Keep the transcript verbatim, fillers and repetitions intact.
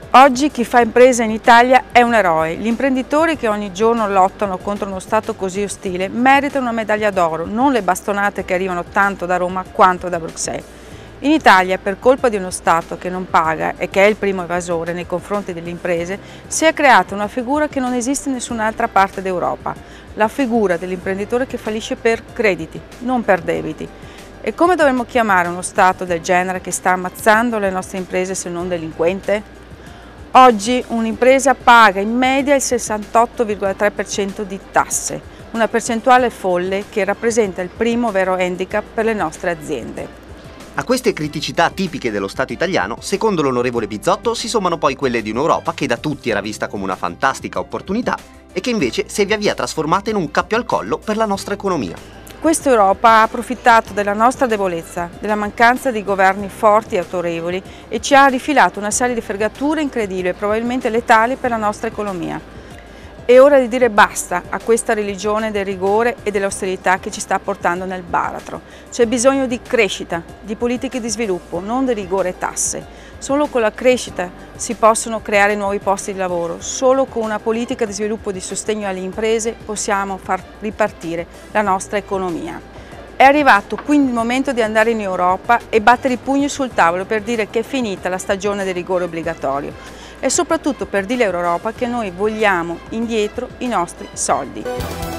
Oggi chi fa impresa in Italia è un eroe. Gli imprenditori che ogni giorno lottano contro uno Stato così ostile meritano una medaglia d'oro, non le bastonate che arrivano tanto da Roma quanto da Bruxelles. In Italia, per colpa di uno Stato che non paga e che è il primo evasore nei confronti delle imprese, si è creata una figura che non esiste in nessun'altra parte d'Europa, la figura dell'imprenditore che fallisce per crediti, non per debiti. E come dovremmo chiamare uno Stato del genere che sta ammazzando le nostre imprese se non delinquente? Oggi un'impresa paga in media il sessantotto virgola tre per cento di tasse, una percentuale folle che rappresenta il primo vero handicap per le nostre aziende. A queste criticità tipiche dello Stato italiano, secondo l'onorevole Bizzotto, si sommano poi quelle di un'Europa che da tutti era vista come una fantastica opportunità e che invece si è via via trasformata in un cappio al collo per la nostra economia. Questa Europa ha approfittato della nostra debolezza, della mancanza di governi forti e autorevoli e ci ha rifilato una serie di fregature incredibili e probabilmente letali per la nostra economia. È ora di dire basta a questa religione del rigore e dell'austerità che ci sta portando nel baratro. C'è bisogno di crescita, di politiche di sviluppo, non di rigore e tasse. Solo con la crescita si possono creare nuovi posti di lavoro, solo con una politica di sviluppo e di sostegno alle imprese possiamo far ripartire la nostra economia. È arrivato quindi il momento di andare in Europa e battere i pugni sul tavolo per dire che è finita la stagione del rigore obbligatorio e soprattutto per dire all'Europa che noi vogliamo indietro i nostri soldi.